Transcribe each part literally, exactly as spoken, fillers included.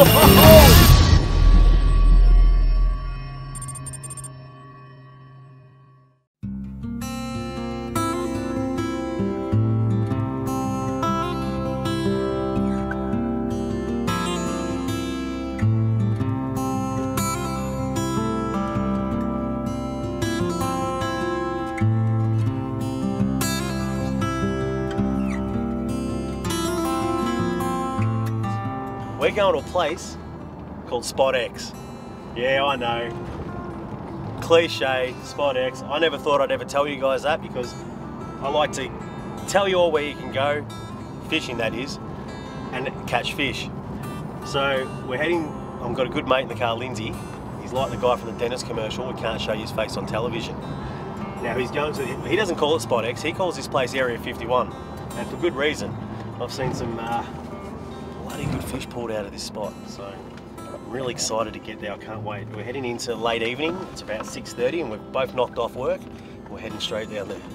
We're going to a place called Spot X. Yeah, I know. Cliche, Spot X. I never thought I'd ever tell you guys that because I like to tell you all where you can go, fishing that is, and catch fish. So we're heading, I've got a good mate in the car, Lindsay. He's like the guy from the dentist commercial, we can't show you his face on television. Now he's going to, he doesn't call it Spot X, he calls this place Area fifty-one. And for good reason. I've seen some uh, bloody good fish pulled out of this spot. So I'm really excited to get there, I can't wait. We're heading into late evening, it's about six thirty and we've both knocked off work. We're heading straight down there.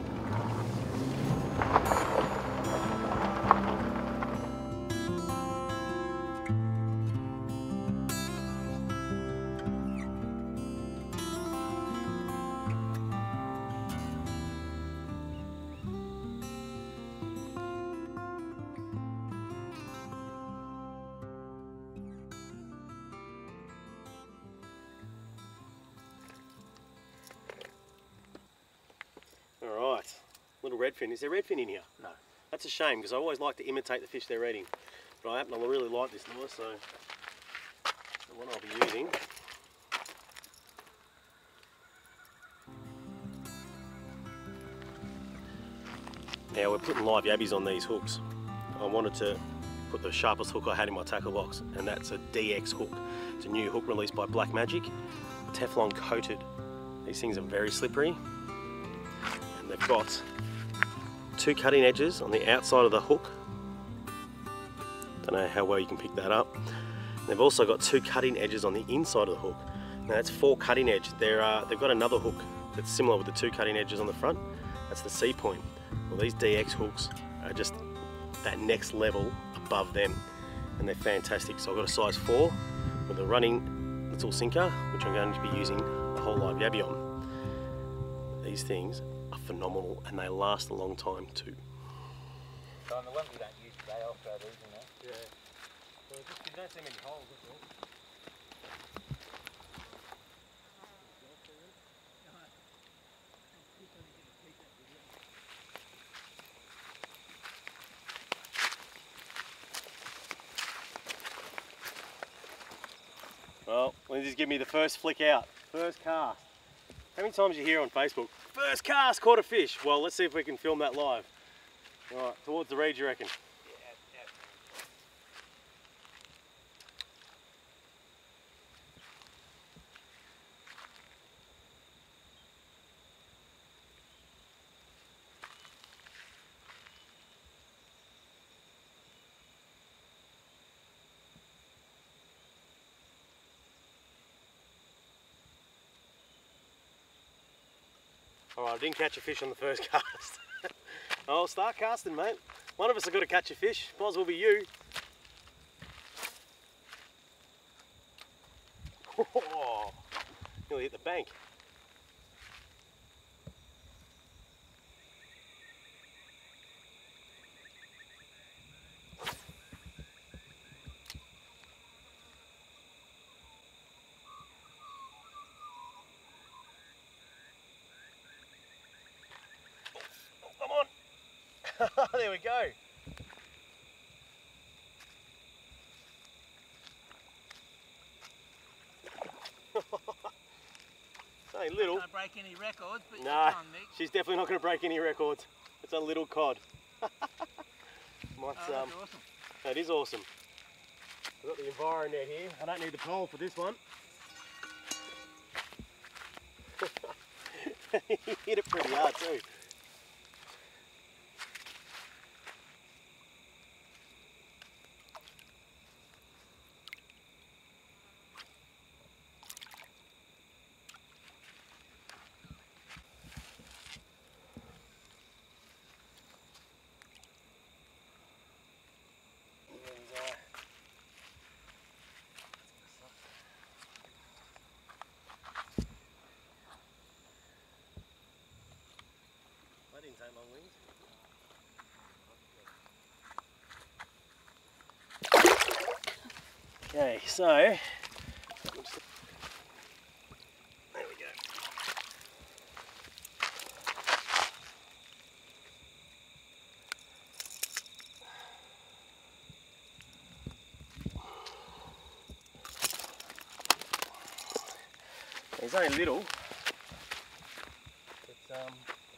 Alright, little redfin. Is there redfin in here? No. That's a shame because I always like to imitate the fish they're eating. But I happen to really like this lure, so the one I'll be using. Now we're putting live yabbies on these hooks. I wanted to put the sharpest hook I had in my tackle box, and that's a D X hook. It's a new hook released by Black Magic, Teflon coated. These things are very slippery. They've got two cutting edges on the outside of the hook. Don't know how well you can pick that up. They've also got two cutting edges on the inside of the hook. Now that's four cutting edge. They're, uh, they've got another hook that's similar with the two cutting edges on the front. That's the C point. Well, these D X hooks are just that next level above them, and they're fantastic. So I've got a size four with a running little sinker, which I'm going to be using the whole live yabby on. These things are phenomenal and they last a long time too. So on the ones we don't use today, I'll throw these in there. Yeah. Well, just you don't see many holes, that's all. Well, Lindsay's giving me the first flick out, first cast. How many times you hear on Facebook, first cast, caught a fish? Well, let's see if we can film that live. All right, towards the reed, you reckon? Yeah, yeah. Alright, I didn't catch a fish on the first cast. I'll start casting, mate. One of us has got to catch a fish. Might as well be you. Oh, nearly hit the bank. There we go. Hey, little. Not gonna break any records, but no, come on, Mick. She's definitely not going to break any records. It's a little cod. Might, oh, that's um, awesome. That is awesome. We've got the Enviro net here. I don't need the pole for this one. He hit it pretty hard too. Okay, so there we go. He's only little. But, um,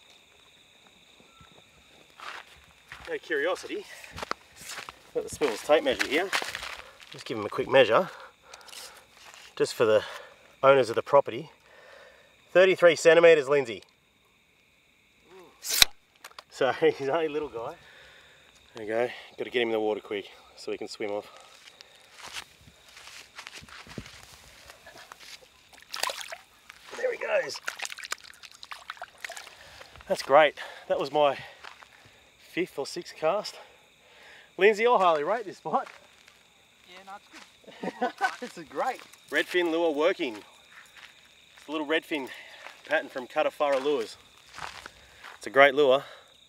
no curiosity. Got the Spills tape measure here. Just give him a quick measure, just for the owners of the property. thirty-three centimetres, Lindsay. So he's only a little guy. There you go. Got to get him in the water quick so he can swim off. There he goes. That's great. That was my fifth or sixth cast. Lindsay, I'll highly rate this spot. Yeah, no, it's good. This is great. Redfin lure working. It's a little redfin pattern from Cutafurra Lures. It's a great lure.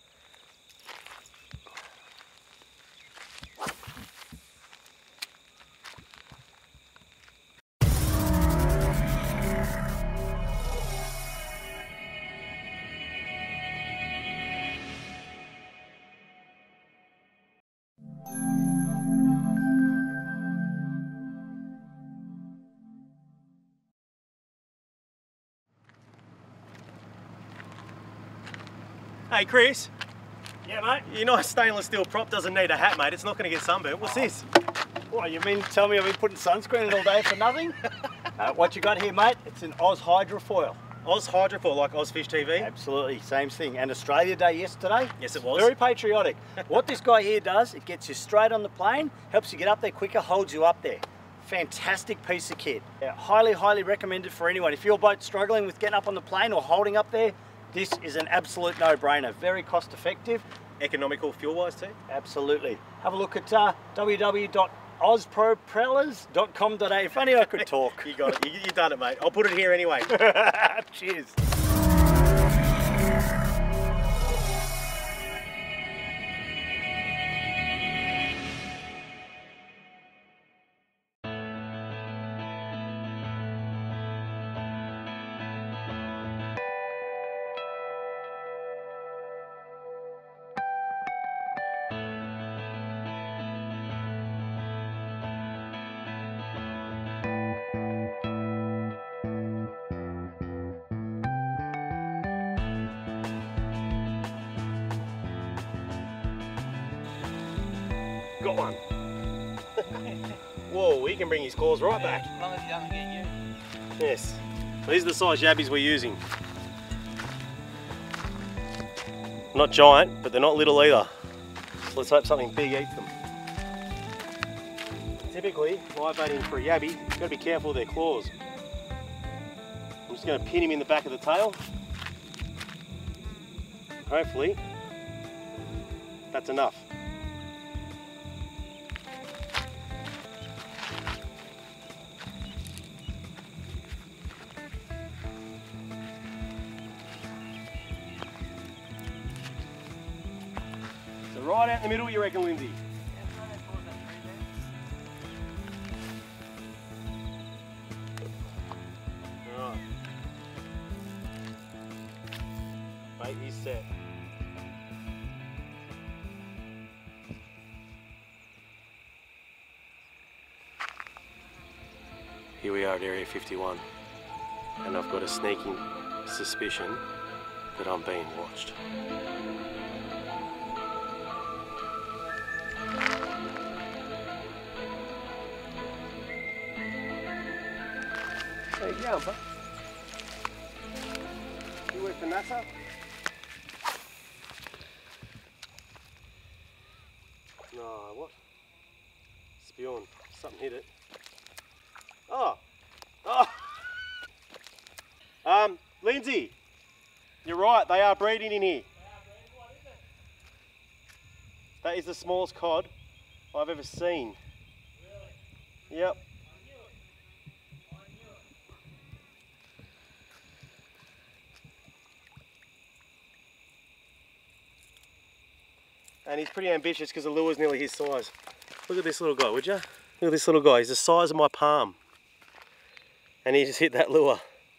Hey Chris. Yeah, mate. Your nice stainless steel prop doesn't need a hat, mate. It's not going to get sunburnt. What's this? What, you mean tell me I've been putting sunscreen in all day for nothing? uh, what you got here, mate, it's an Oz Hydrofoil. Oz Hydrofoil, like Ozfish T V? Absolutely, same thing. And Australia Day yesterday. Yes, it was. Very patriotic. What this guy here does, it gets you straight on the plane, helps you get up there quicker, holds you up there. Fantastic piece of kit. Yeah, highly, highly recommended for anyone. If your boat's struggling with getting up on the plane or holding up there, this is an absolute no-brainer. Very cost effective. Economical fuel-wise too? Absolutely. Have a look at uh, w w w dot oz propellers dot com dot a u. If only I could talk. You got it. You, you done it, mate. I'll put it here anyway. Cheers. Got one. Whoa, he can bring his claws right back. As long as he doesn't get you. Yes. These are the size yabbies we're using. Not giant, but they're not little either. So let's hope something big eats them. Typically, live baiting for a yabby, you've got to be careful of their claws. I'm just going to pin him in the back of the tail. Hopefully, that's enough. So right out in the middle, you reckon, Lindsay? Right. Bait is set. Here we are at Area fifty-one, and I've got a sneaking suspicion that I'm being watched. There you go, bud. You work for NASA? No, what? Spion. Something hit it. Oh! Oh! Um, Lindsay, you're right, they are breeding in here. What is it? That is the smallest cod I've ever seen. Really? Yep. And he's pretty ambitious because the lure's nearly his size. Look at this little guy, would you? Look at this little guy, he's the size of my palm. And he just hit that lure.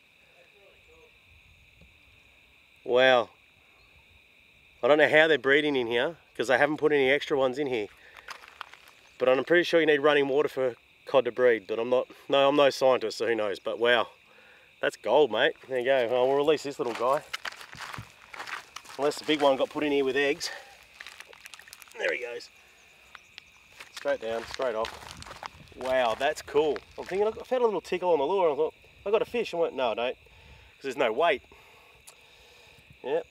Wow. I don't know how they're breeding in here, because they haven't put any extra ones in here. But I'm pretty sure you need running water for cod to breed, but I'm not, no, I'm no scientist, so who knows, but wow. That's gold, mate. There you go. Oh, we'll release this little guy. Unless the big one got put in here with eggs. There he goes. Straight down, straight off. Wow, that's cool. I'm thinking, I felt a little tickle on the lure, and I thought, I got a fish, and went, no, I don't, because there's no weight. Yep.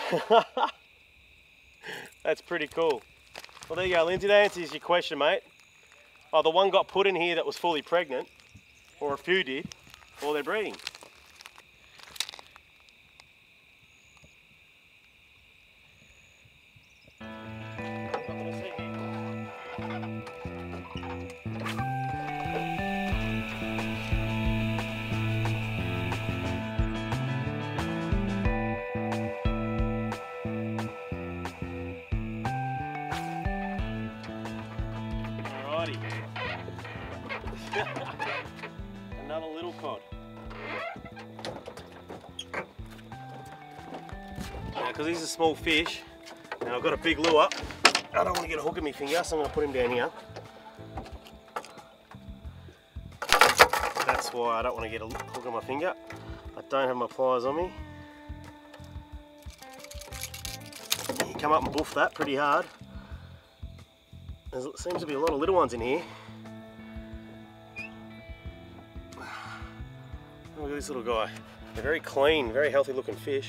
That's pretty cool. Well, there you go, Lindsay. That answers your question, mate. Oh, the one got put in here that was fully pregnant, or a few did, or they're breeding. Another little cod. Now, because he's a small fish, and I've got a big lure, I don't want to get a hook in my finger, so I'm going to put him down here. That's why I don't want to get a hook in my finger. I don't have my pliers on me. You come up and buff that pretty hard. There seems to be a lot of little ones in here. Look at this little guy. They're very clean, very healthy looking fish.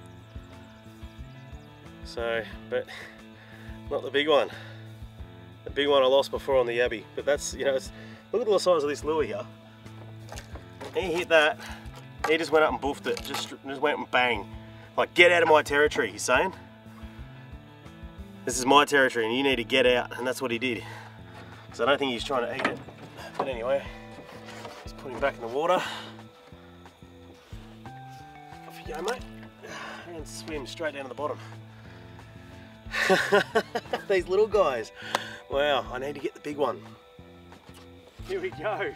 So, but not the big one. The big one I lost before on the yabby. But that's, you know, it's, look at the size of this lure here. He hit that, he just went up and buffed it. Just, just went and bang. Like, get out of my territory, he's saying. This is my territory and you need to get out. And that's what he did. So I don't think he's trying to eat it. But anyway, just put him back in the water. Go, mate, and swim straight down to the bottom. These little guys. Wow, I need to get the big one. Here we go.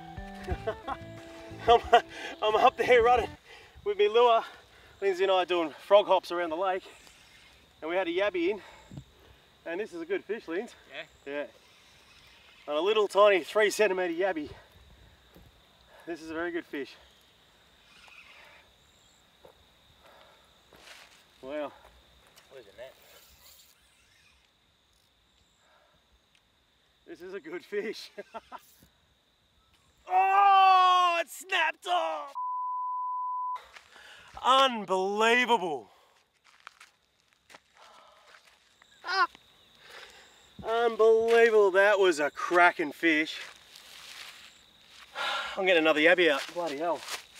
I'm, I'm up there running with my lure. Lindsay and I are doing frog hops around the lake, and we had a yabby in, and this is a good fish, Lindsay. Yeah? Yeah. On a little tiny three centimetre yabby. This is a very good fish. Wow. Where's the net? This is a good fish. Oh, it snapped off! Unbelievable. Ah. Unbelievable, that was a cracking fish. I'm getting another yabby out, bloody hell.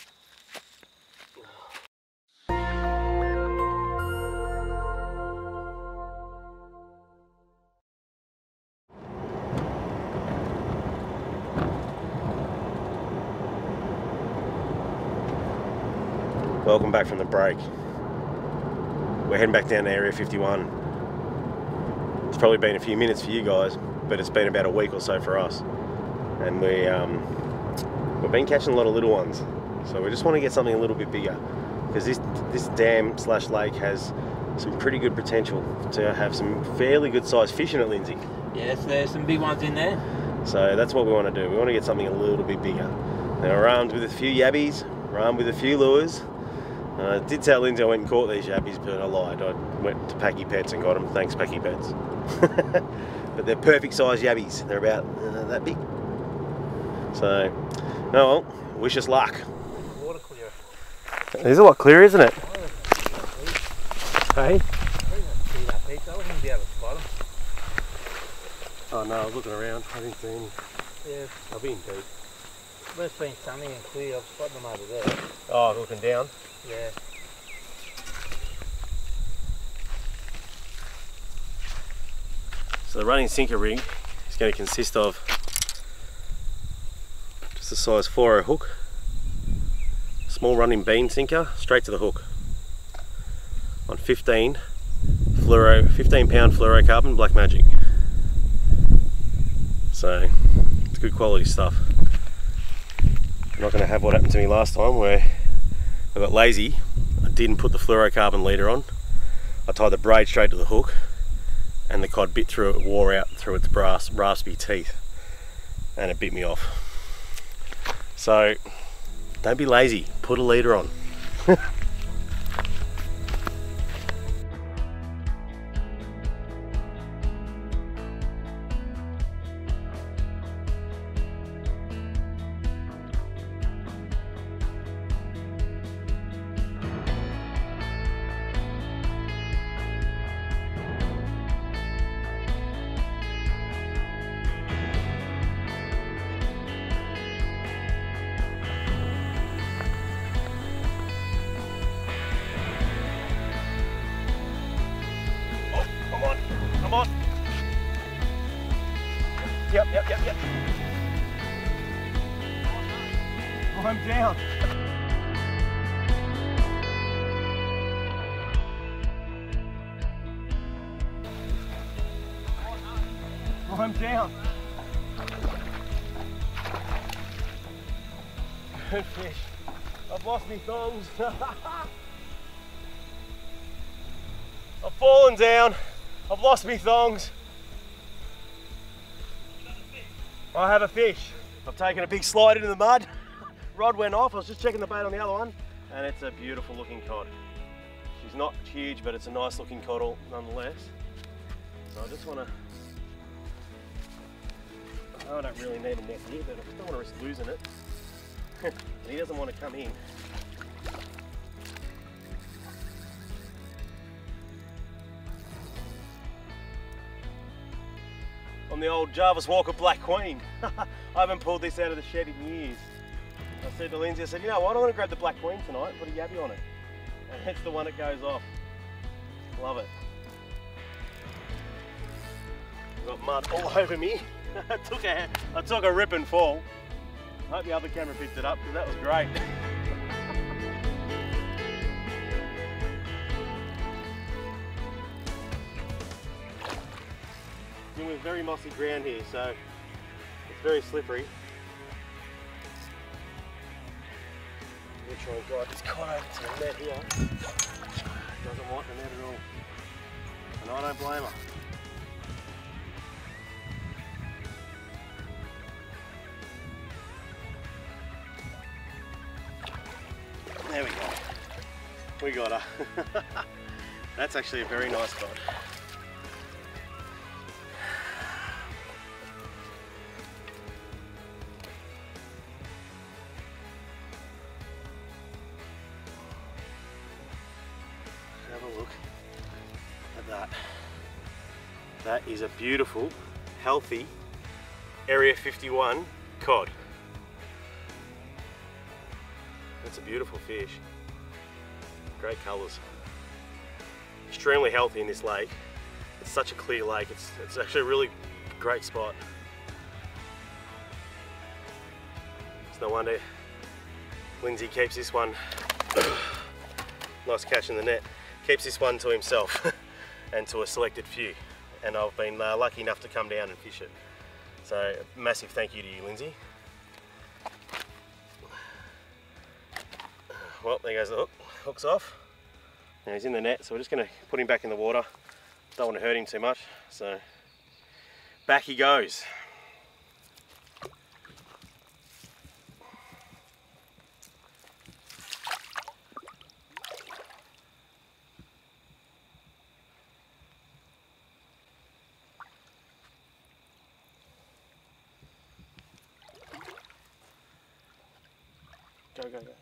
Welcome back from the break. We're heading back down to Area fifty-one. It's probably been a few minutes for you guys, but it's been about a week or so for us. And we, um, we've been catching a lot of little ones. So we just want to get something a little bit bigger. Because this, this dam slash lake has some pretty good potential to have some fairly good sized fish in it, Lindsay. Yes, there's some big ones in there. So that's what we want to do. We want to get something a little bit bigger. Now we're armed with a few yabbies, we're armed with a few lures. Uh, I did tell Lindsay I went and caught these yabbies, but I lied. I went to Packy Pets and got them. Thanks, Packy Pets. But they're perfect size yabbies. They're about uh, that big. So, oh well, wish us luck. Water clear. It is a lot clearer, isn't it? Hey? Oh no, I was looking around. I didn't see any. Yeah. I'll be in deep. Well, it's been sunny and clear. I've spotted them over there. Oh, looking down? Yeah. So the running sinker rig is going to consist of just a size four oh hook, small running bean sinker straight to the hook on fifteen fluoro, fifteen pound fluorocarbon Black Magic. So It's good quality stuff. I'm not going to have what happened to me last time where I got lazy. I didn't put the fluorocarbon leader on. I tied the braid straight to the hook and the cod bit through it, wore out through its brass, raspy teeth, and it bit me off. So don't be lazy, put a leader on. Come on. Yep, yep, yep, yep. Oh, I'm down. Oh, I'm down. Good fish. I've lost my thongs. I've fallen down. I've lost me thongs. I have a fish. I've taken a big slide into the mud. Rod went off. I was just checking the bait on the other one, and it's a beautiful looking cod. She's not huge, but it's a nice looking cod nonetheless. So I just want to. I don't really need a net here, but I just don't want to risk losing it. And he doesn't want to come in. On the old Jarvis Walker Black Queen. I haven't pulled this out of the shed in years. I said to Lindsay, I said, you know what, I want to grab the Black Queen tonight and put a yabby on it. And it's the one that goes off. Love it. I've got mud all over me. I, took a, I took a rip and fall. I hope the other camera picked it up because that was great. With very mossy ground here, so it's very slippery. I'm going to try and guide this cod over to the net here. Doesn't want the net at all, and I don't blame her. There we go. We got her. That's actually a very nice cod. Look at that. That is a beautiful, healthy Area fifty-one cod. That's a beautiful fish. Great colours. Extremely healthy in this lake. It's such a clear lake. It's, it's actually a really great spot. It's no wonder Lindsay keeps this one. Nice catch in the net. Keeps this one to himself and to a selected few, and I've been uh, lucky enough to come down and fish it. So a massive thank you to you, Lindsay. Well, there goes the hook. Hook's off. Now he's in the net, so we're just going to put him back in the water. Don't want to hurt him too much, so back he goes. Go, go, go.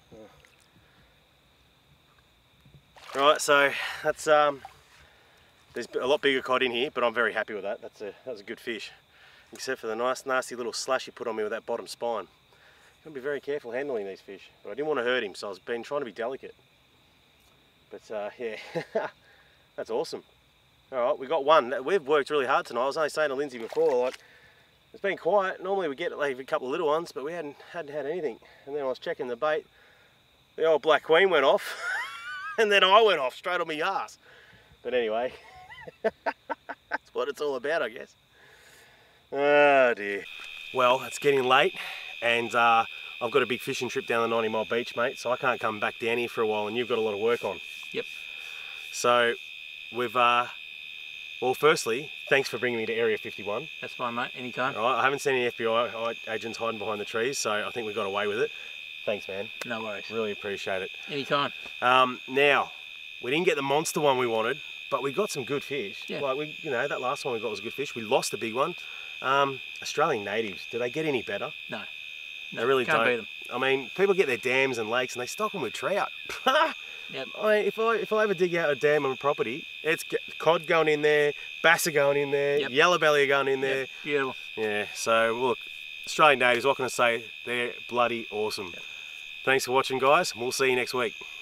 Oh. Right, so that's um, there's a lot bigger cod in here, but I'm very happy with that. That's a that was a good fish, except for the nice, nasty little slash he put on me with that bottom spine. Gotta be very careful handling these fish, but I didn't want to hurt him, so I've been trying to be delicate. But uh, yeah, that's awesome. All right, we got one. We've worked really hard tonight. I was only saying to Lindsay before, like, it's been quiet. Normally we get like a couple of little ones, but we hadn't hadn't had anything. And then I was checking the bait. The old Black Queen went off, and then I went off straight on my ass. But anyway, that's what it's all about, I guess. Oh dear. Well, it's getting late, and uh, I've got a big fishing trip down the ninety mile beach, mate, so I can't come back down here for a while, and you've got a lot of work on. Yep. So, we've, uh, well, firstly, thanks for bringing me to Area fifty-one. That's fine, mate. Anytime. All right, I haven't seen any F B I agents hiding behind the trees, so I think we got away with it. Thanks, man. No worries. Really appreciate it. Anytime. Um, now, we didn't get the monster one we wanted, but we got some good fish. Yeah. Like, we, you know, that last one we got was good fish. We lost the big one. Um, Australian natives, do they get any better? No. no They really can't don't. beat them. I mean, people get their dams and lakes and they stock them with trout. Yep. I mean, if I if I ever dig out a dam on a property, it's cod going in there, bass are going in there, Yep. yellow belly are going in there. Yep. Beautiful. Yeah. So look, Australian natives, what can I say? They're bloody awesome. Yep. Thanks for watching, guys. We'll see you next week.